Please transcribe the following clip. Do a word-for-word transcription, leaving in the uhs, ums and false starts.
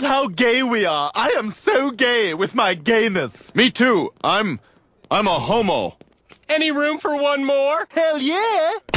at how gay we are. I am so gay with my gayness. Me too. I'm... I'm a homo. Any room for one more? Hell yeah!